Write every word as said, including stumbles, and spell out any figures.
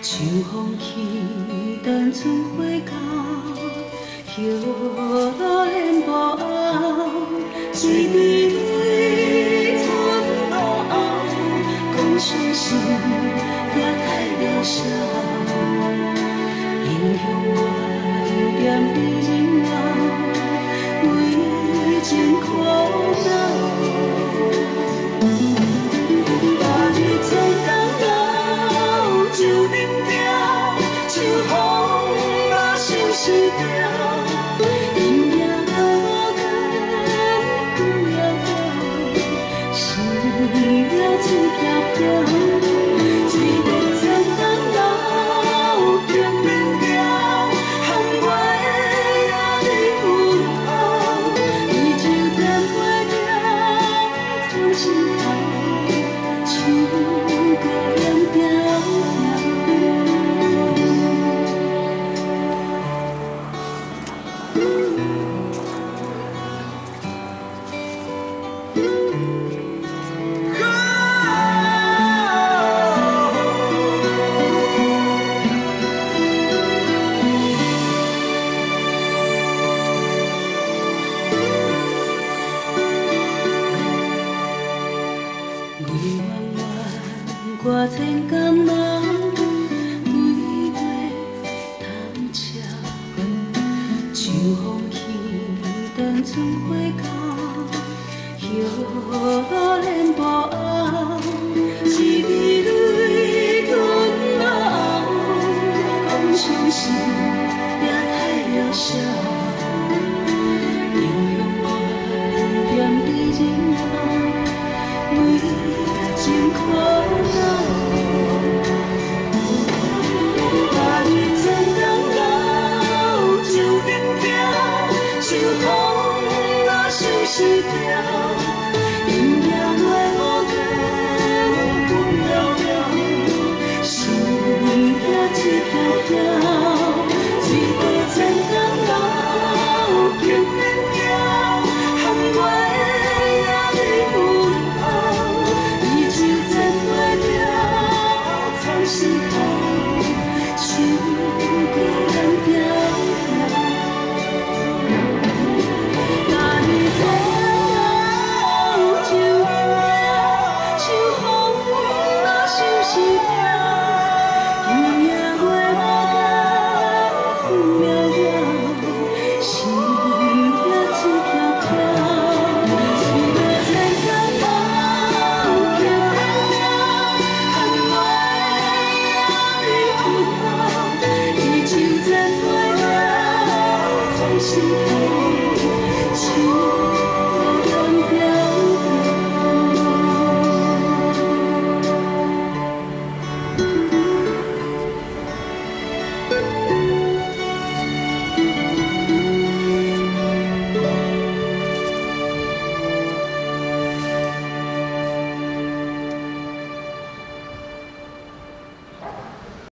像风起，当春花到，叶落连波后，水滴泪春落后，讲伤心也太渺小，英雄愿念伊人老，为情苦恼。 是条因命无牵，不要走，是了水飘飘，水面将当流，天边钓，风月也在问候，伊就在花条，藏心头，手搁连条条。 我千感梦，每月探车阮，像风起，当春花到，叶落。